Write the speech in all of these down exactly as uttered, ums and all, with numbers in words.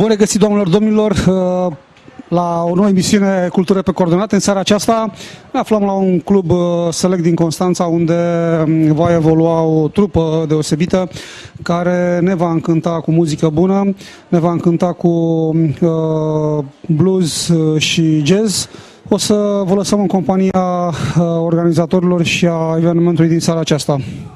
Bun regăsit, doamnelor, domnilor, la o nouă emisiune Cultură pe Coordonate. În seara aceasta ne aflăm la un club select din Constanța, unde va evolua o trupă deosebită care ne va încânta cu muzică bună, ne va încânta cu uh, blues și jazz. O să vă lăsăm în compania organizatorilor și a evenimentului din seara aceasta.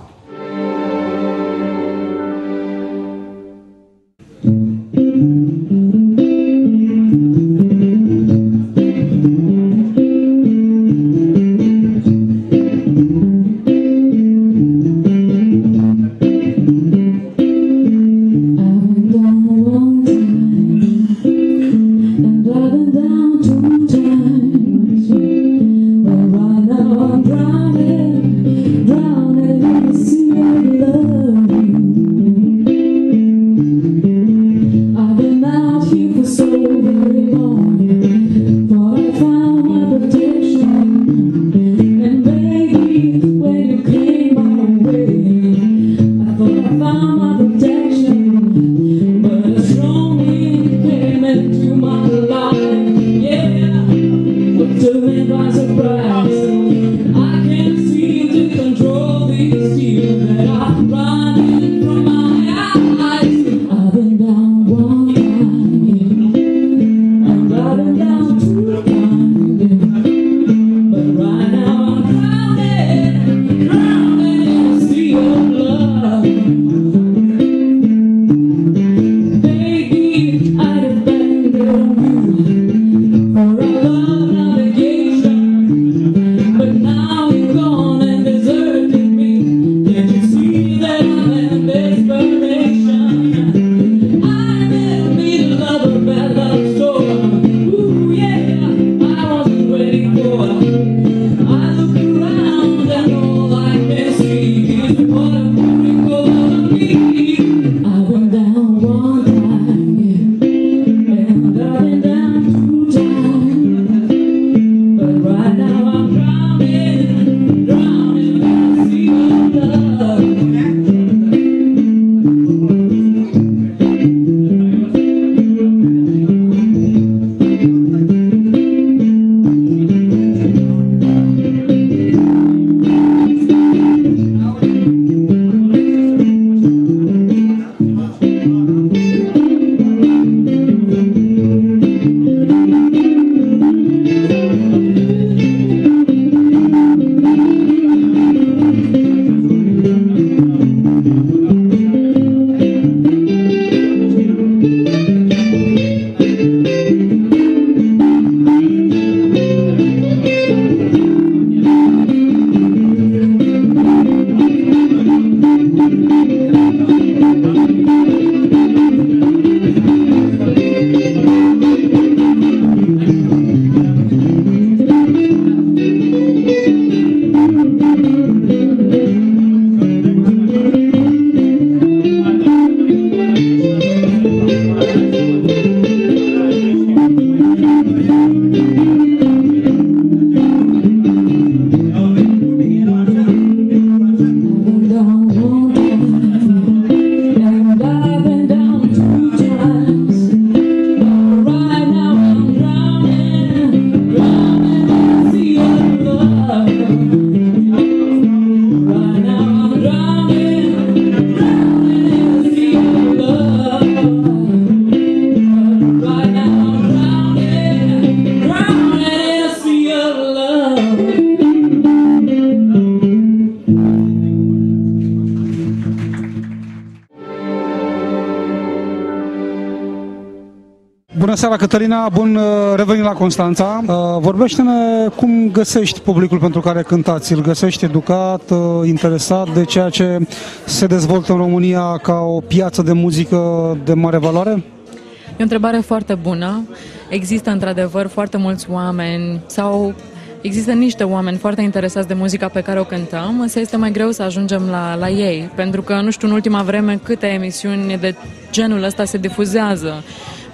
Bună seara, Cătălina, bun revenit la Constanța. Vorbește-ne cum găsești publicul pentru care cântați. Îl găsești educat, interesat de ceea ce se dezvoltă în România ca o piață de muzică de mare valoare? E o întrebare foarte bună. Există într-adevăr foarte mulți oameni sau există niște oameni foarte interesați de muzica pe care o cântăm, însă este mai greu să ajungem la, la ei, pentru că, nu știu, în ultima vreme câte emisiuni de genul ăsta se difuzează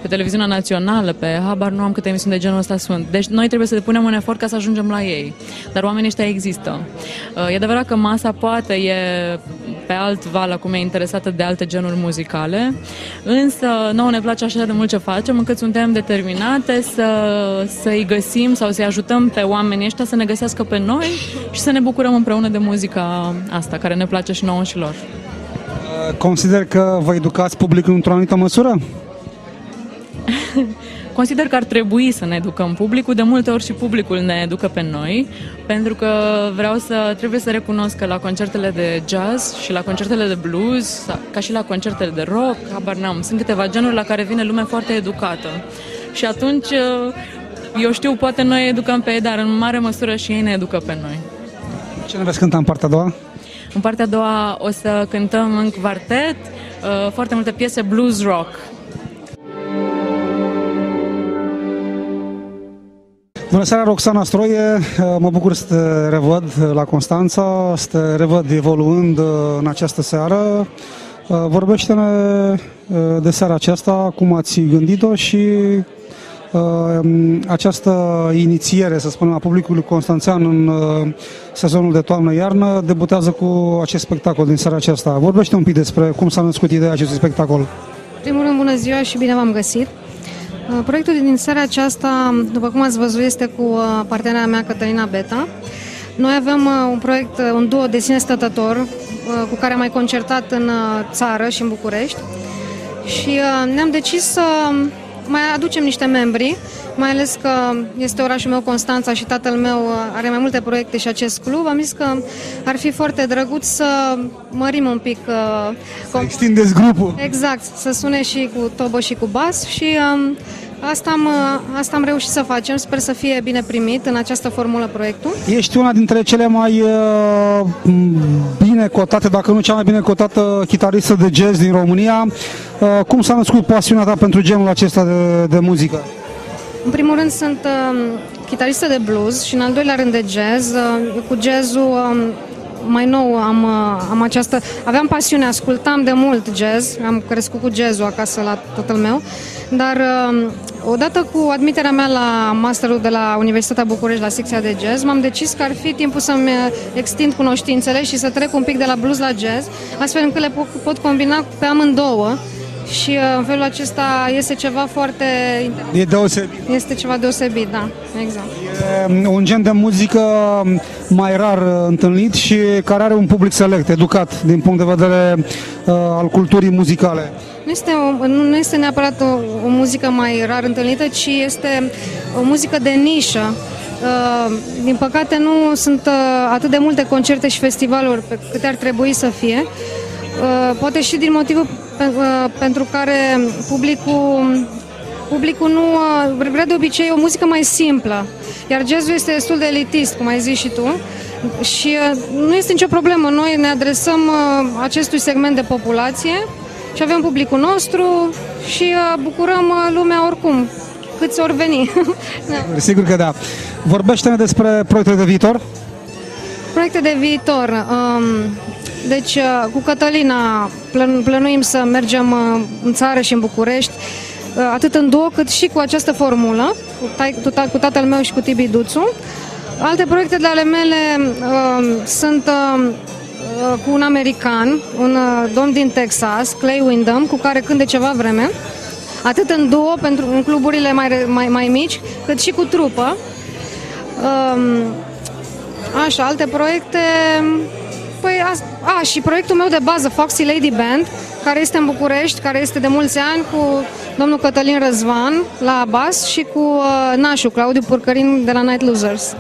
pe televiziunea națională, pe habar nu am câte emisiuni de genul ăsta sunt. Deci noi trebuie să depunem un efort ca să ajungem la ei. Dar oamenii ăștia există. E adevărat că masa poate e pe alt val, acum e interesată de alte genuri muzicale, însă nouă ne place așa de mult ce facem, încât suntem determinate să, să-i găsim sau să-i ajutăm pe oamenii ăștia să ne găsească pe noi și să ne bucurăm împreună de muzica asta, care ne place și nouă și lor. Consider că vă educați publicul într-o anumită măsură? Consider că ar trebui să ne educăm publicul, de multe ori și publicul ne educă pe noi, pentru că vreau să, trebuie să recunosc că la concertele de jazz și la concertele de blues, ca și la concertele de rock, habar n-am, sunt câteva genuri la care vine lumea foarte educată. Și atunci, eu știu, poate noi educăm pe ei, dar în mare măsură și ei ne educă pe noi. Ce ne veți cânta în partea a doua? În partea a doua o să cântăm în quartet foarte multe piese blues rock. Bună seara, Roxana Stroie, mă bucur să te revăd la Constanța, să te revăd evoluând în această seară. Vorbește-ne de seara aceasta, cum ați gândit-o și această inițiere, să spunem, a publicului constanțean în sezonul de toamnă-iarnă debutează cu acest spectacol din seara aceasta. Vorbește un pic despre cum s-a născut ideea acestui spectacol. În primul rând, bună ziua și bine v-am găsit! Proiectul din seara aceasta, după cum ați văzut, este cu partenera mea, Cătălina Beta. Noi avem un proiect, un duo de sine stătător, cu care am mai concertat în țară și în București. Și ne-am decis să mai aducem niște membri, mai ales că este orașul meu, Constanța, și tatăl meu are mai multe proiecte și acest club. Am zis că ar fi foarte drăguț să mărim un pic... Să extindeți grupul. Exact, să sune și cu tobă și cu bas și um, asta, am, asta am reușit să facem. Sper să fie bine primit în această formulă proiectul. Ești una dintre cele mai uh, bine cotate, dacă nu cea mai bine cotată chitaristă de jazz din România. Uh, cum s-a născut pasiunea ta pentru genul acesta de, de muzică? În primul rând sunt uh, chitaristă de blues și în al doilea rând de jazz. Uh, cu jazzul uh, mai nou am, uh, am această... Aveam pasiune, ascultam de mult jazz, am crescut cu jazzul acasă la tatăl meu, dar uh, odată cu admiterea mea la masterul de la Universitatea București, la secția de jazz, m-am decis că ar fi timpul să-mi extind cunoștințele și să trec un pic de la blues la jazz, astfel încât le pot, pot combina pe amândouă. Și în felul acesta este ceva foarte interesant. E deosebit. Este ceva deosebit, da, exact. E un gen de muzică mai rar întâlnit și care are un public select, educat, din punct de vedere uh, al culturii muzicale. Nu este, o, nu este neapărat o, o muzică mai rar întâlnită, ci este o muzică de nișă. Uh, din păcate nu sunt uh, atât de multe concerte și festivaluri pe câte ar trebui să fie. Uh, poate și din motivul pe, uh, pentru care publicul, publicul nu uh, vrea de obicei o muzică mai simplă, iar jazzul este destul de elitist, cum ai zis și tu, și uh, nu este nicio problemă. Noi ne adresăm uh, acestui segment de populație și avem publicul nostru și uh, bucurăm uh, lumea oricum, câți ori veni. Da. Sigur că da. Vorbește-ne despre proiectele de viitor. Proiecte de viitor. Um, Deci, cu Cătălina plănuim să mergem în țară și în București, atât în duo, cât și cu această formulă, cu tatăl meu și cu Tibi Duțu. Alte proiecte de ale mele uh, sunt uh, cu un american, un uh, domn din Texas, Clay Windham, cu care cânt de ceva vreme, atât în duo, pentru, în cluburile mai, mai, mai mici, cât și cu trupă. Uh, așa, alte proiecte... Păi, a, a, și proiectul meu de bază, Foxy Lady Band, care este în București, care este de mulți ani, cu domnul Cătălin Răzvan la bas și cu uh, nașul Claudiu Purcărin de la Night Losers.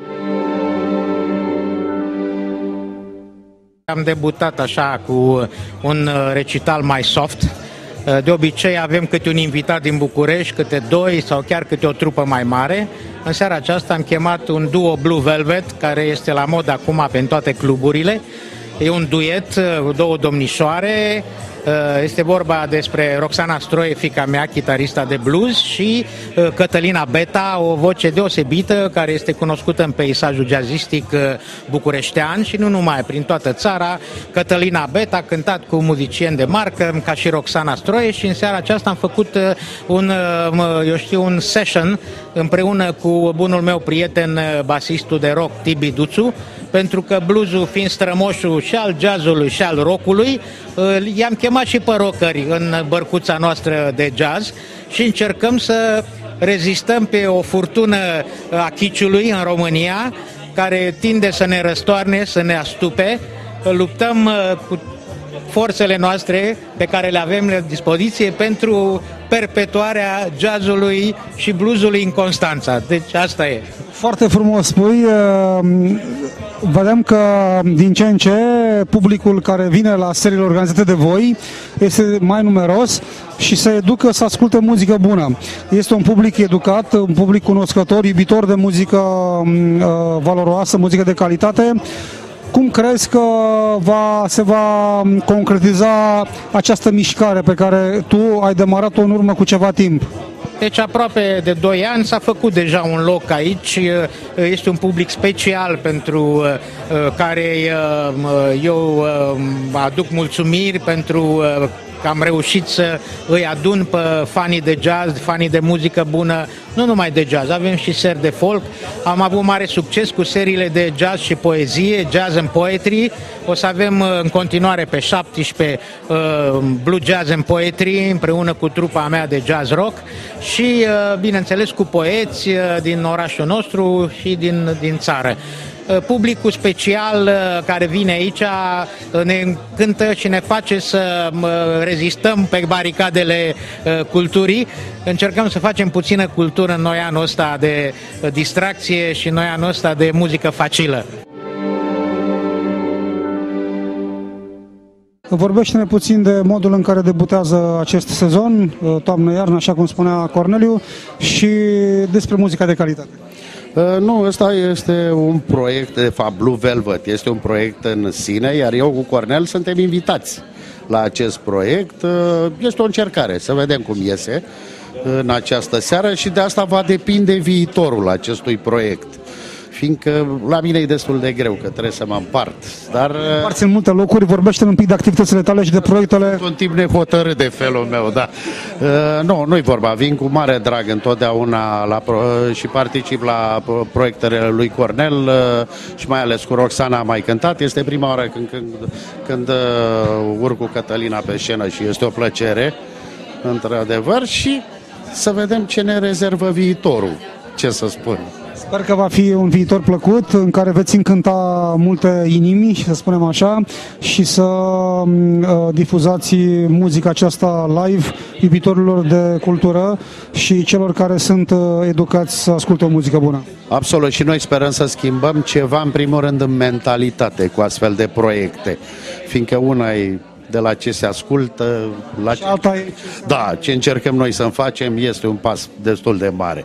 Am debutat așa cu un recital mai soft. De obicei avem câte un invitat din București, câte doi sau chiar câte o trupă mai mare. În seara aceasta am chemat un duo Blue Velvet, care este la mod acum pe toate cluburile. E un duet cu două domnișoare. Este vorba despre Roxana Stroie, fiica mea, chitarista de blues, și Cătălina Beta, o voce deosebită care este cunoscută în peisajul jazzistic bucureștean și nu numai, prin toată țara. Cătălina Beta a cântat cu muzicieni de marcă, ca și Roxana Stroie, și în seara aceasta am făcut un, eu știu, un session împreună cu bunul meu prieten, basistul de rock, Tibi Duțu, pentru că bluesul, fiind strămoșul și al jazzului și al rockului, i-am chemat și pe rockeri în bărcuța noastră de jazz și încercăm să rezistăm pe o furtună a chiciului în România, care tinde să ne răstoarne, să ne astupe. Luptăm cu forțele noastre pe care le avem la dispoziție pentru perpetuarea jazzului și bluesului în Constanța. Deci asta e. Foarte frumos spui. Vedem că din ce în ce publicul care vine la seriile organizate de voi este mai numeros și se educă să asculte muzică bună. Este un public educat, un public cunoscător, iubitor de muzică valoroasă, muzică de calitate. Cum crezi că va, se va concretiza această mișcare pe care tu ai demarat-o în urmă cu ceva timp? Deci aproape de doi ani s-a făcut deja un loc aici, este un public special pentru care eu aduc mulțumiri pentru că am reușit să îi adun pe fanii de jazz, fanii de muzică bună, nu numai de jazz, avem și seri de folk. Am avut mare succes cu seriile de jazz și poezie, Jazz and Poetry. O să avem în continuare pe șaptesprezece uh, Blue Jazz and Poetry împreună cu trupa mea de jazz rock și, uh, bineînțeles, cu poeți uh, din orașul nostru și din, din țară. Publicul special care vine aici ne încântă și ne face să rezistăm pe baricadele culturii. Încercăm să facem puțină cultură în noi anul ăsta de distracție și noi anul ăsta de muzică facilă. Vorbește-ne puțin de modul în care debutează acest sezon, toamnă-iarnă, așa cum spunea Corneliu, și despre muzica de calitate. Uh, nu, ăsta este un proiect, de fapt Blue Velvet este un proiect în sine, iar eu cu Cornel suntem invitați la acest proiect. Uh, este o încercare, să vedem cum iese în această seară și de asta va depinde viitorul acestui proiect. Fiindcă la mine e destul de greu, că trebuie să mă împart. Dar împarți în multe locuri, vorbește un pic de activitățile tale și de proiectele. Un timp nehotărât de felul meu, da. Uh, nu, nu-i vorba, vin cu mare drag întotdeauna la pro, și particip la proiectele lui Cornel uh, și mai ales cu Roxana am mai cântat. Este prima oară când, când, când uh, urc cu Cătălina pe scenă și este o plăcere, într-adevăr, și să vedem ce ne rezervă viitorul, ce să spun. Sper că va fi un viitor plăcut în care veți încânta multe inimi, să spunem așa, și să uh, difuzați muzica aceasta live iubitorilor de cultură și celor care sunt uh, educați să asculte o muzică bună. Absolut, și noi sperăm să schimbăm ceva, în primul rând, în mentalitate cu astfel de proiecte, fiindcă una e de la ce se ascultă, la ce... alta e... Da, ce încercăm noi să facem este un pas destul de mare.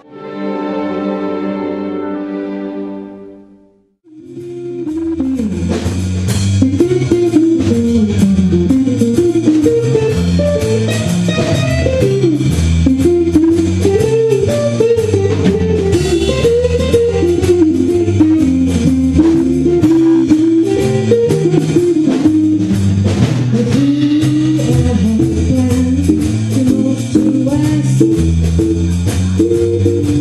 Thank you.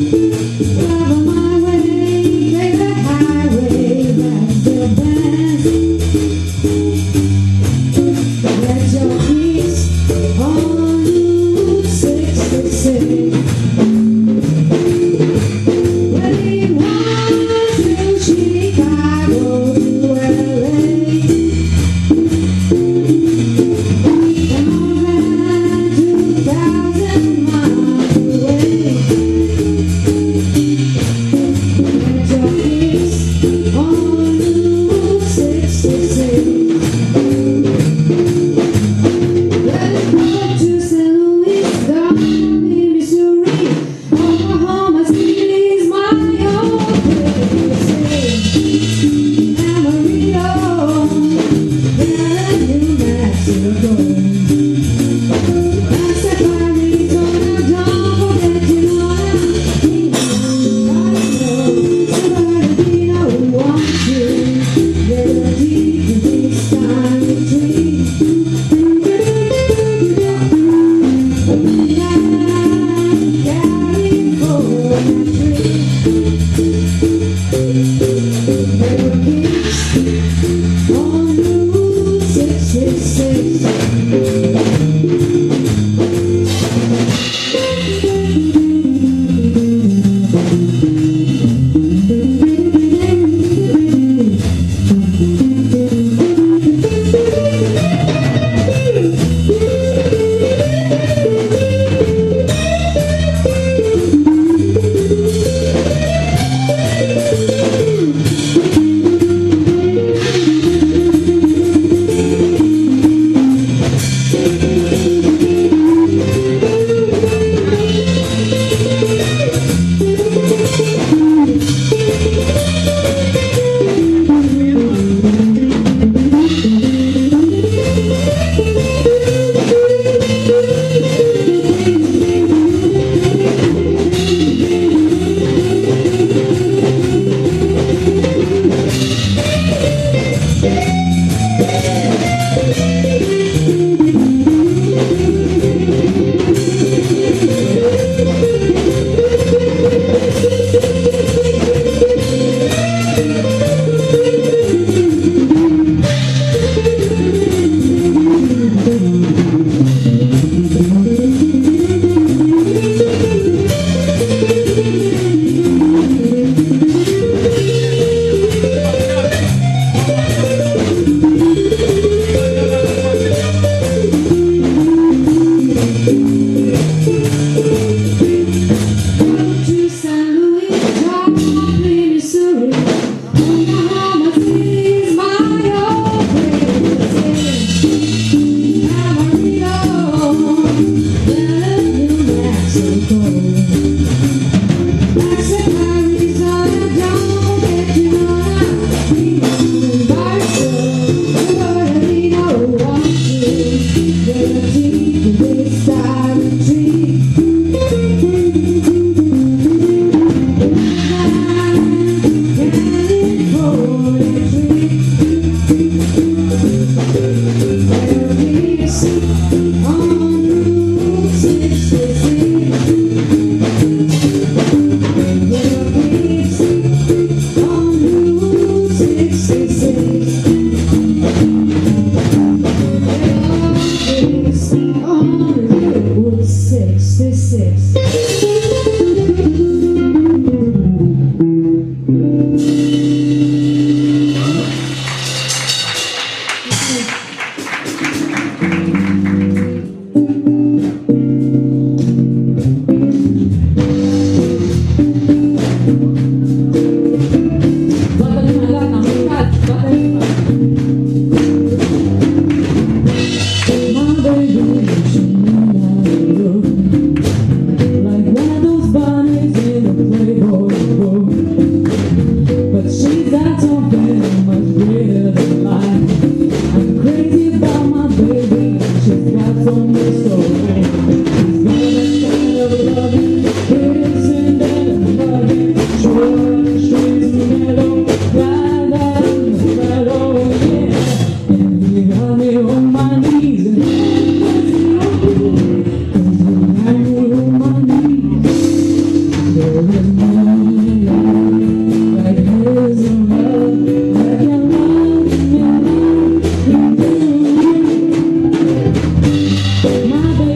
My baby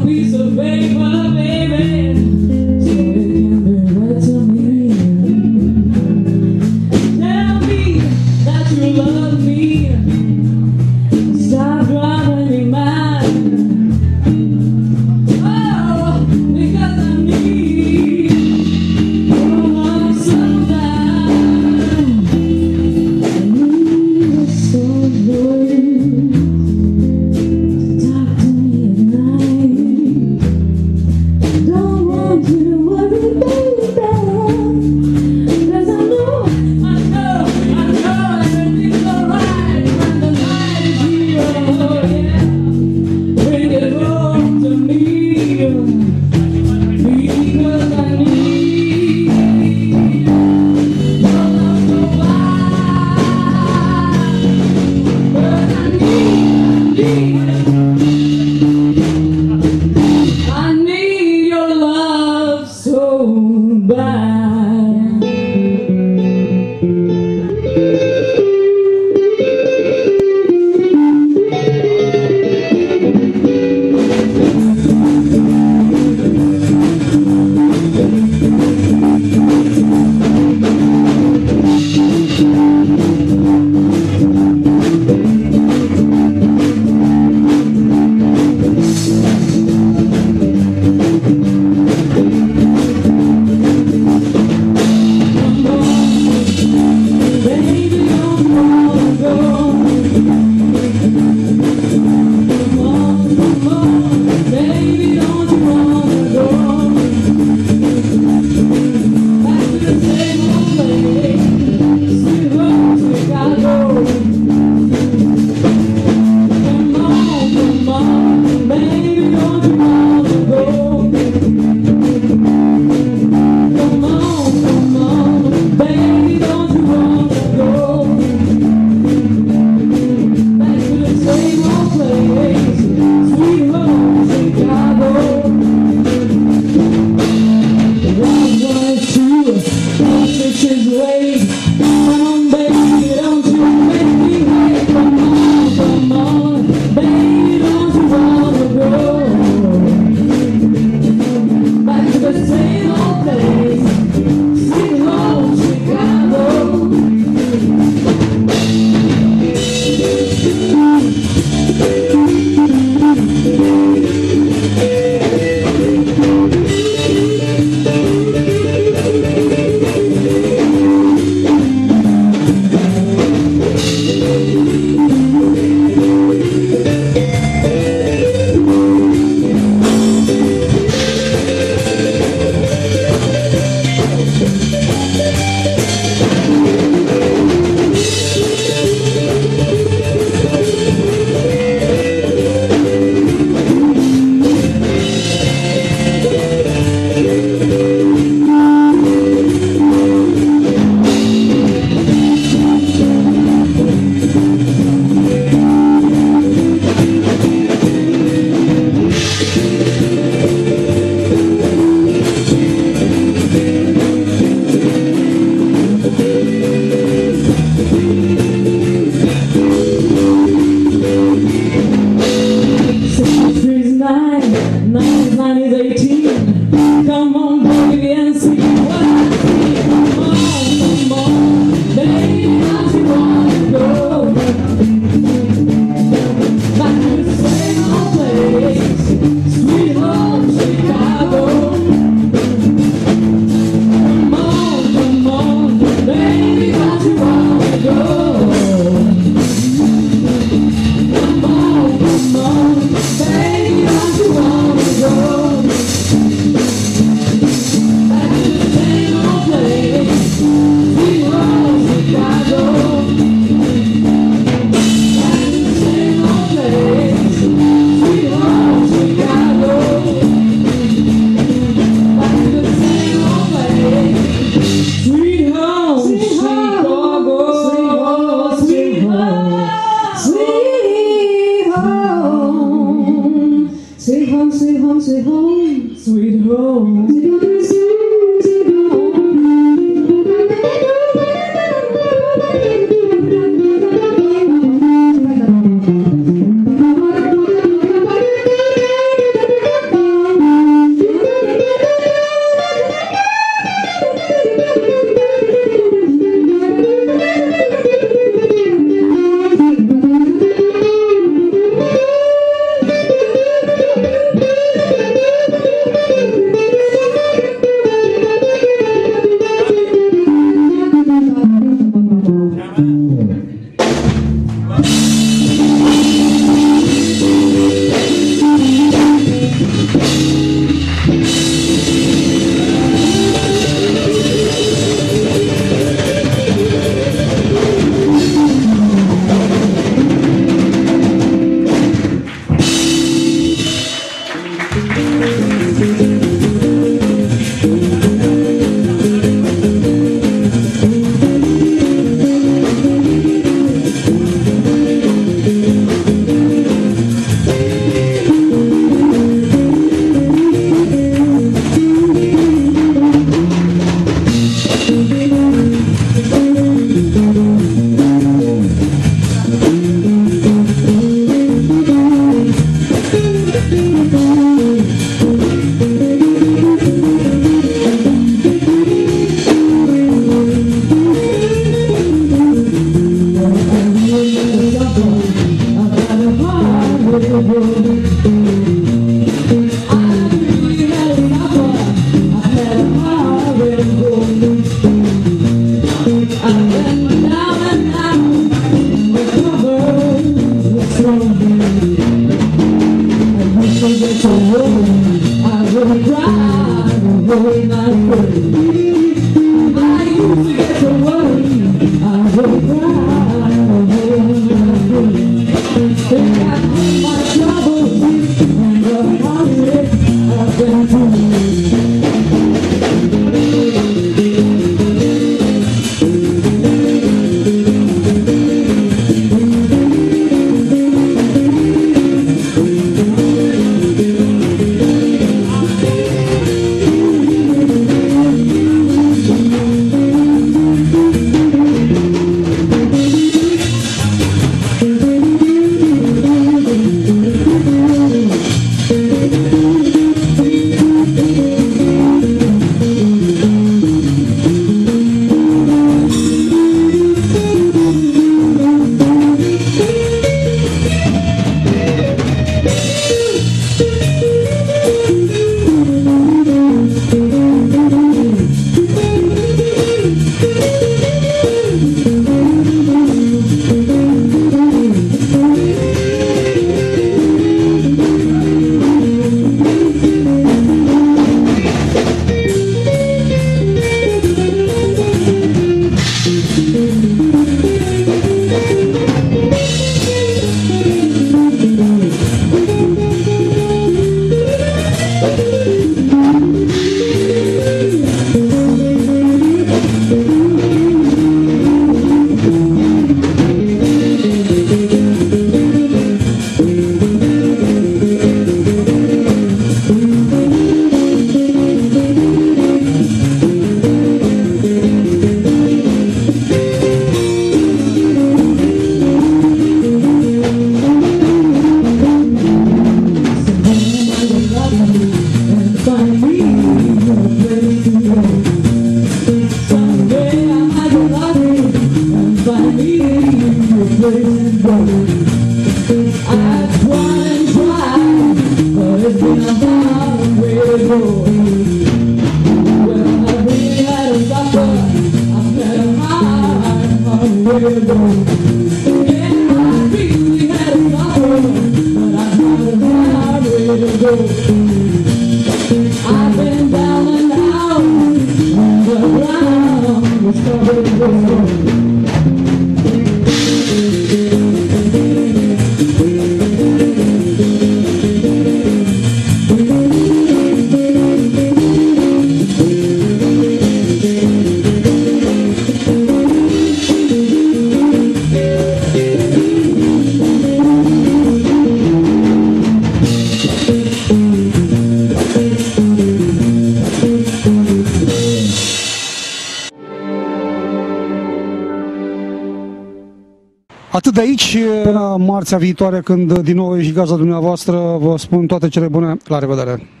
Atât de aici, până marțea viitoare, când din nou e și gaza dumneavoastră, vă spun toate cele bune, la revedere!